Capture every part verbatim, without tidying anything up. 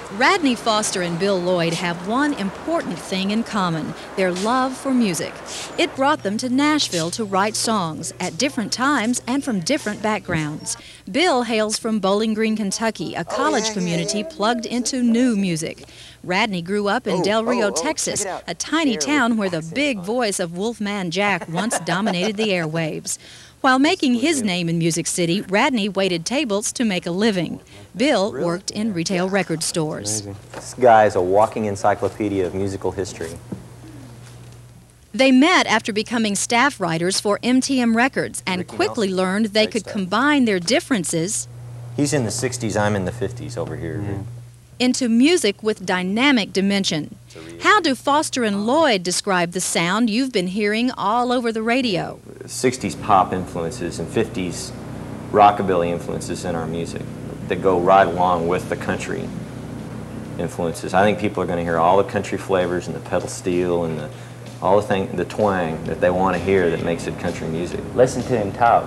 Radney Foster and Bill Lloyd have one important thing in common, their love for music. It brought them to Nashville to write songs at different times and from different backgrounds. Bill hails from Bowling Green, Kentucky, a college oh, yeah, community yeah, yeah. plugged into new music. Radney grew up in oh, Del Rio, oh, oh, Texas, a tiny town where the big voice of Wolfman Jack once dominated the airwaves. While making his name in Music City, Radney waited tables to make a living. Bill worked in retail record stores. This guy is a walking encyclopedia of musical history. They met after becoming staff writers for M T M Records and quickly learned they could combine their differences. He's in the sixties, I'm in the fifties over here. Mm-hmm. into music with dynamic dimension. How do Foster and Lloyd describe the sound you've been hearing all over the radio? sixties pop influences and fifties rockabilly influences in our music that go right along with the country influences. I think people are going to hear all the country flavors and the pedal steel and the, all the thing, the twang that they want to hear that makes it country music. Listen to him talk.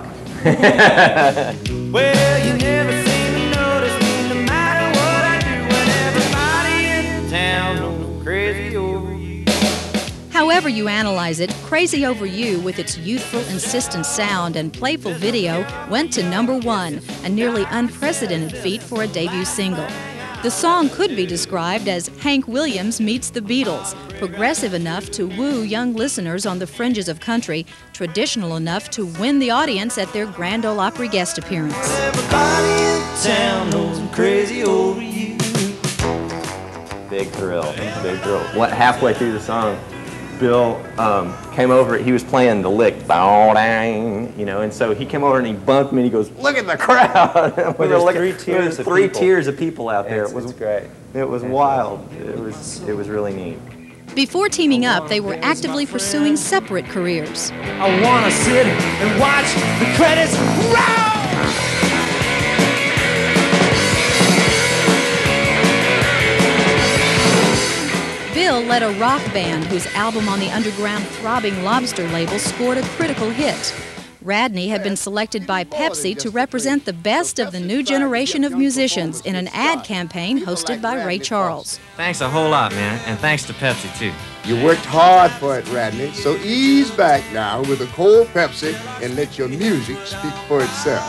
Well, you never seem to notice me no matter what I do, when everybody in town knows I'm crazy over you. However you analyze it, Crazy Over You, with its youthful, insistent sound and playful video, went to number one, a nearly unprecedented feat for a debut single. The song could be described as Hank Williams meets the Beatles, progressive enough to woo young listeners on the fringes of country, traditional enough to win the audience at their Grand Ole Opry guest appearance. Everybody in town knows I'm crazy over you. Big thrill, big thrill. What, halfway through the song, Bill um, came over, he was playing the lick, dang, you know, and so he came over and he bumped me and he goes, "Look at the crowd." Well, we there's three tiers of three people. tiers of people out there. It's, it was it's great. It was it's wild. Awesome. It was, it was really neat. Before teaming up, they were actively pursuing separate careers. I want to sit and watch the credits roll. Bill led a rock band whose album on the underground Throbbing Lobster label scored a critical hit. Radney had been selected by Pepsi to represent the best of the new generation of musicians in an ad campaign hosted by Ray Charles. Thanks a whole lot, man, and thanks to Pepsi, too. You worked hard for it, Radney, so ease back now with a cold Pepsi and let your music speak for itself.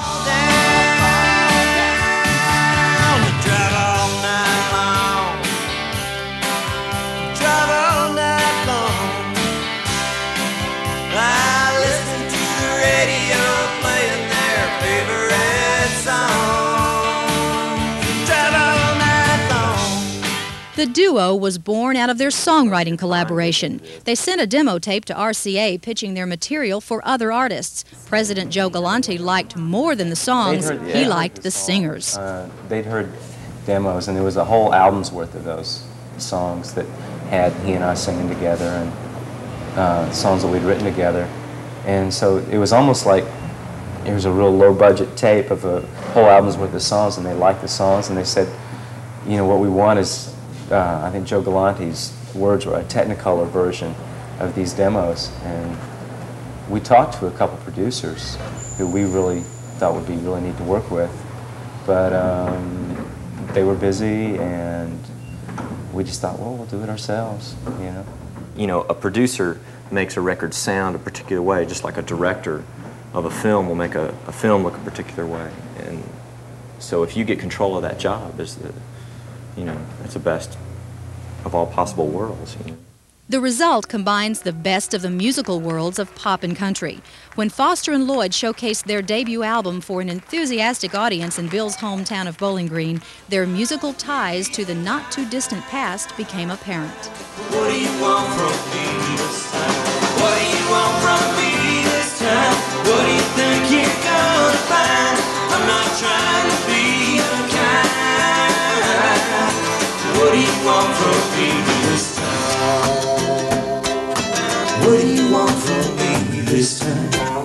The duo was born out of their songwriting collaboration. They sent a demo tape to R C A pitching their material for other artists. President Joe Galante liked more than the songs, Heard, yeah, he liked the singers. Uh, they'd heard demos, and there was a whole album's worth of those songs that had he and I singing together, and uh, songs that we'd written together. And so it was almost like it was a real low-budget tape of a whole album's worth of songs, and they liked the songs, and they said, you know, what we want is, Uh, I think Joe Galante's words were a Technicolor version of these demos, and we talked to a couple producers who we really thought would be really neat to work with, but um, they were busy, and we just thought, well, we'll do it ourselves, you know. You know, a producer makes a record sound a particular way, just like a director of a film will make a, a film look a particular way, and so if you get control of that job, is the you know, it's the best of all possible worlds. You know? The result combines the best of the musical worlds of pop and country. When Foster and Lloyd showcased their debut album for an enthusiastic audience in Bill's hometown of Bowling Green, their musical ties to the not-too-distant past became apparent. What do you want from me this time? What do you want from me this time? What do you think you're gonna find? I'm not trying to be unkind. What do you want from me this time? What do you want from me this time?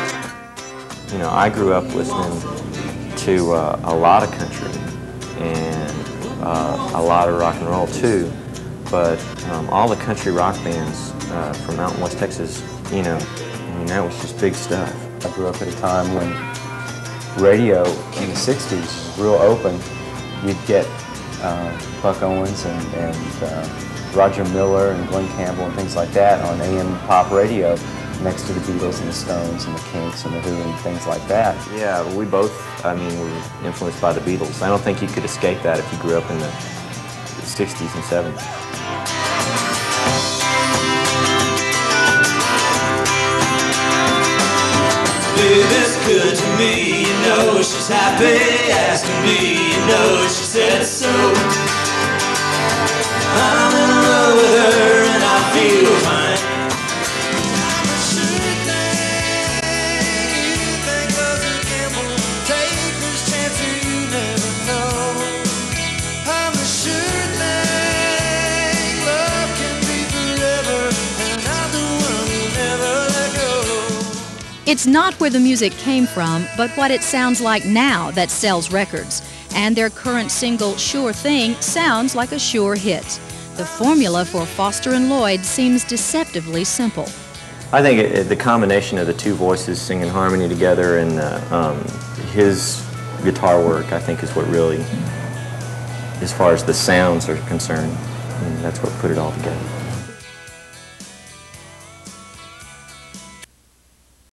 You know, I grew up listening to uh, a lot of country and uh, a lot of rock and roll too, but um, all the country rock bands uh, from Mountain West Texas, you know, I mean, that was just big stuff. I grew up at a time when radio in the sixties was real open. You'd get uh, Buck Owens and, and uh, Roger Miller and Glenn Campbell and things like that on A M pop radio next to the Beatles and the Stones and the Kinks and the Who and things like that. Yeah, we both, I mean, were influenced by the Beatles. I don't think you could escape that if you grew up in the sixties and seventies. Baby's good to me, you know she's happy, asking me, you know she said so. I'm in love with her and I feel fine. I'm a sure thing, you think love's a gamble, take this chance or you never know. I'm a sure thing, love can be forever, and I'm the one who'll never let go. It's not where the music came from, but what it sounds like now that sells records. And their current single, Sure Thing, sounds like a sure hit. The formula for Foster and Lloyd seems deceptively simple. I think it, it, the combination of the two voices singing harmony together and uh, um, his guitar work, I think, is what really, as far as the sounds are concerned, and that's what put it all together.